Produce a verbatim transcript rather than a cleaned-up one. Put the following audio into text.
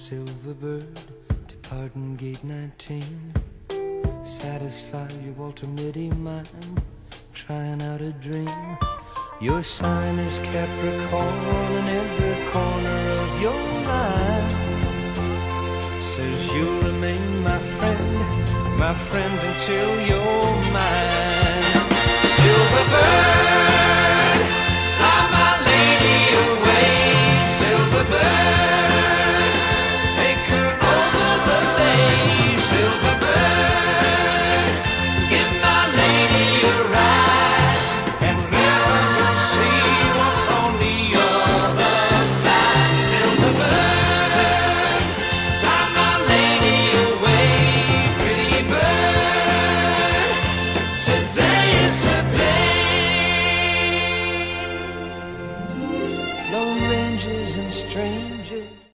silver bird, departing gate nineteen. Satisfy your Walter Mitty mind, trying out a dream. Your sign is Capricorn in every corner of your mind. Says you'll remain my friend, my friend until you're mine. Silver bird, fly my lady away. Silver bird, take her over the bay. Silver bird, give my lady a ride, and let her see what's on the other side. Silver bird, fly my lady away. Pretty bird, today is a day. Lone rangers and strangers.